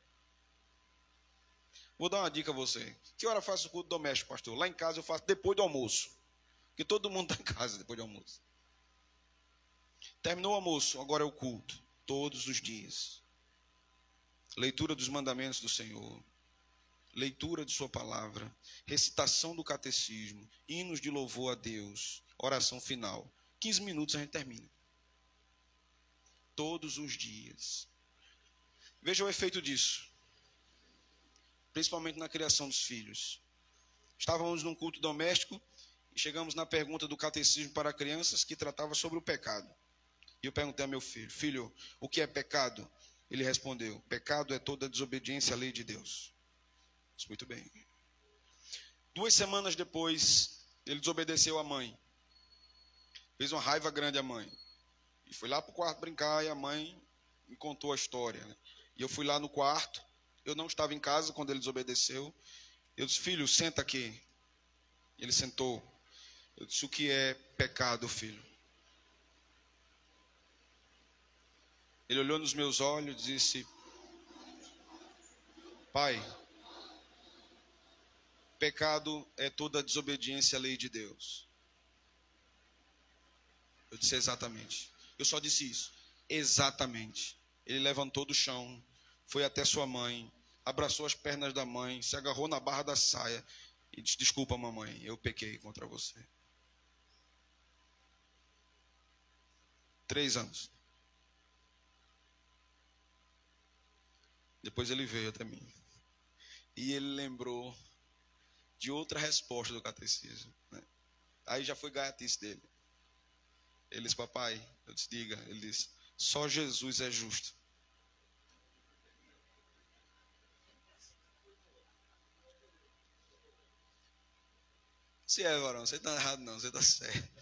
Vou dar uma dica a você. Que hora eu faço o culto doméstico, pastor? Lá em casa eu faço depois do almoço. Porque todo mundo está em casa depois do almoço. Terminou o almoço, agora é o culto, todos os dias. Leitura dos mandamentos do Senhor, leitura de sua palavra, recitação do catecismo, hinos de louvor a Deus, oração final. quinze minutos a gente termina. Todos os dias. Veja o efeito disso, principalmente na criação dos filhos. Estávamos num culto doméstico e chegamos na pergunta do catecismo para crianças que tratava sobre o pecado. E eu perguntei a meu filho, filho, o que é pecado? Ele respondeu, pecado é toda desobediência à lei de Deus. Disse, muito bem. Duas semanas depois, ele desobedeceu à mãe. Fez uma raiva grande à mãe. E foi lá para o quarto brincar e a mãe me contou a história. Né? E eu fui lá no quarto, eu não estava em casa quando ele desobedeceu. Eu disse, filho, senta aqui. Ele sentou. Eu disse, o que é pecado, filho? Ele olhou nos meus olhos e disse, pai, pecado é toda desobediência à lei de Deus. Eu disse, exatamente. Eu só disse isso, exatamente. Ele levantou do chão, foi até sua mãe, abraçou as pernas da mãe, se agarrou na barra da saia e disse, desculpa mamãe, eu pequei contra você. Três anos. Depois ele veio até mim. E ele lembrou de outra resposta do catecismo. Né? Aí já foi gaiatice dele. Ele disse, papai, eu disse, diga. Ele disse, só Jesus é justo. Se é, varão, você está errado não, você está certo.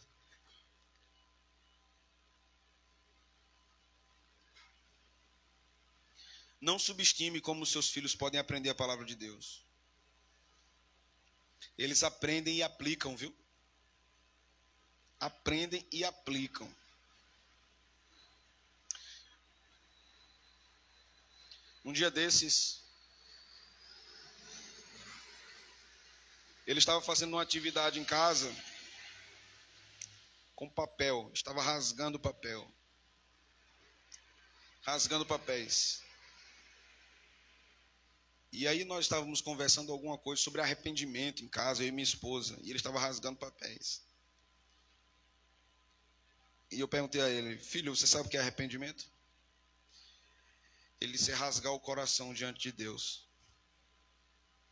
Não subestime como seus filhos podem aprender a palavra de Deus. Eles aprendem e aplicam, viu? Aprendem e aplicam. Um dia desses, ele estava fazendo uma atividade em casa com papel, estava rasgando papel. Rasgando papéis. E aí nós estávamos conversando alguma coisa sobre arrependimento em casa, eu e minha esposa, e ele estava rasgando papéis. E eu perguntei a ele, filho, você sabe o que é arrependimento? Ele disse, rasgar o coração diante de Deus.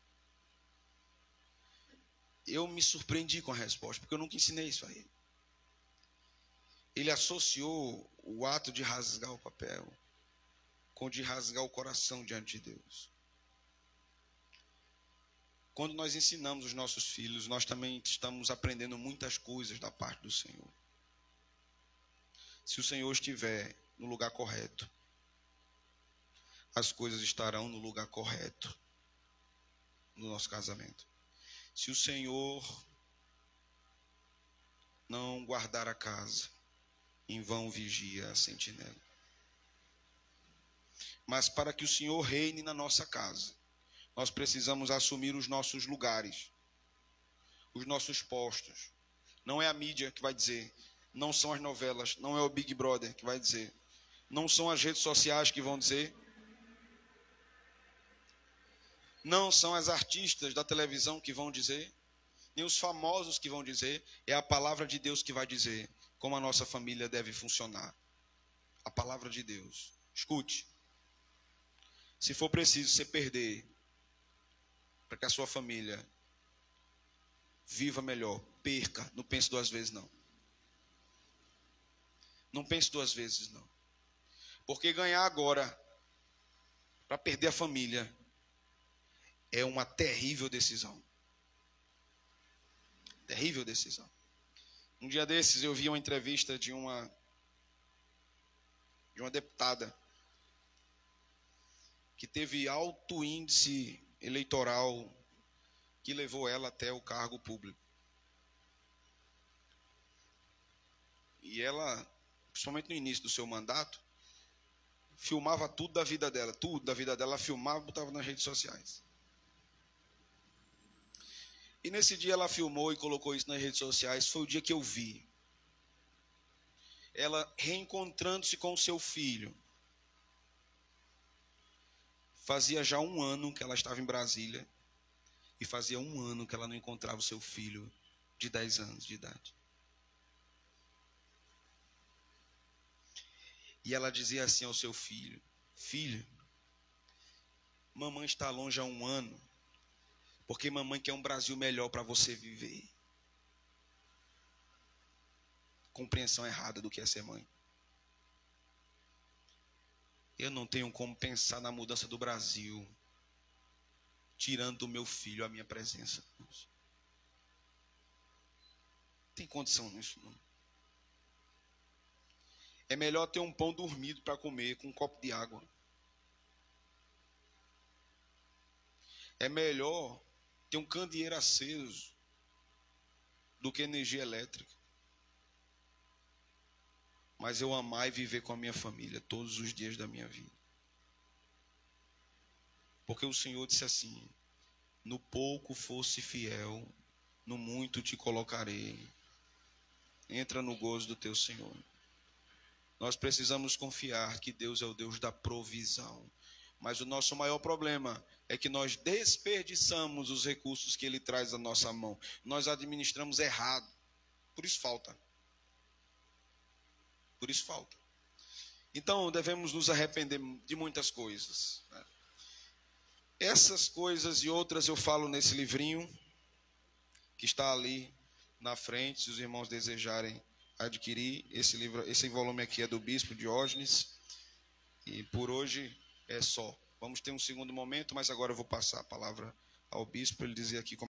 eu me surpreendi com a resposta, porque eu nunca ensinei isso a ele. Ele associou o ato de rasgar o papel com o de rasgar o coração diante de Deus. Quando nós ensinamos os nossos filhos, nós também estamos aprendendo muitas coisas da parte do Senhor. Se o Senhor estiver no lugar correto, as coisas estarão no lugar correto no nosso casamento. Se o Senhor não guardar a casa, em vão vigia a sentinela. Mas para que o Senhor reine na nossa casa, nós precisamos assumir os nossos lugares, os nossos postos. Não é a mídia que vai dizer, não são as novelas, não é o Big Brother que vai dizer, não são as redes sociais que vão dizer, não são as artistas da televisão que vão dizer, nem os famosos que vão dizer, é a palavra de Deus que vai dizer como a nossa família deve funcionar. A palavra de Deus. Escute. Se for preciso você perder para que a sua família viva melhor, perca. Não pense duas vezes, não. Não pense duas vezes, não. Porque ganhar agora para perder a família é uma terrível decisão. Terrível decisão. Um dia desses eu vi uma entrevista de uma de uma deputada que teve alto índice eleitoral que levou ela até o cargo público. E ela, principalmente no início do seu mandato, filmava tudo da vida dela, tudo da vida dela, ela filmava e botava nas redes sociais. E nesse dia ela filmou e colocou isso nas redes sociais, foi o dia que eu vi ela reencontrando-se com o seu filho. Fazia já um ano que ela estava em Brasília e fazia um ano que ela não encontrava o seu filho de dez anos de idade. E ela dizia assim ao seu filho, filho, mamãe está longe há um ano, porque mamãe quer um Brasil melhor para você viver. Compreensão errada do que é ser mãe. Eu não tenho como pensar na mudança do Brasil tirando do meu filho a minha presença. Não tem condição nisso, não. É melhor ter um pão dormido para comer com um copo de água. É melhor ter um candeeiro aceso do que energia elétrica. Mas eu amar e viver com a minha família todos os dias da minha vida. Porque o Senhor disse assim, no pouco fosse fiel, no muito te colocarei. Entra no gozo do teu Senhor. Nós precisamos confiar que Deus é o Deus da provisão. Mas o nosso maior problema é que nós desperdiçamos os recursos que Ele traz à nossa mão. Nós administramos errado. Por isso falta. Por isso falta. Então devemos nos arrepender de muitas coisas. Essas coisas e outras eu falo nesse livrinho que está ali na frente, se os irmãos desejarem adquirir. Esse livro, esse volume aqui é do Bispo Diógenes. E por hoje é só. Vamos ter um segundo momento, mas agora eu vou passar a palavra ao Bispo, ele dizer aqui como